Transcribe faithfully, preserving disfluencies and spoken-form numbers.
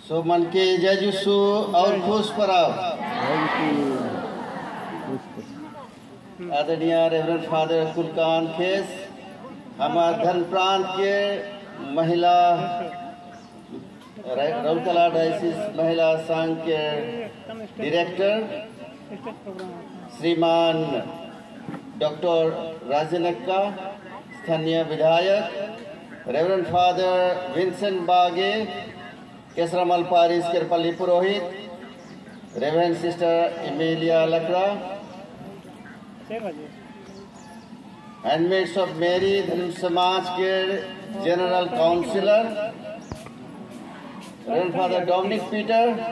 So man ke jajusu और खुश पराव आदरणीय रेवरेंड फादर कुलकान खेस, हमारे धर्म प्रांत के महिला रौरकेला डायसिस महिला संघ के डायरेक्टर श्रीमान डॉक्टर राजनक्का, स्थानीय विधायक reverend father Vincent Bage, Kesramal parish Kerpalli पुरोहित, reverend sister Emilia Lakra, handmaids of Mary धर्म समाज के general councillor reverend father Dominic Peter,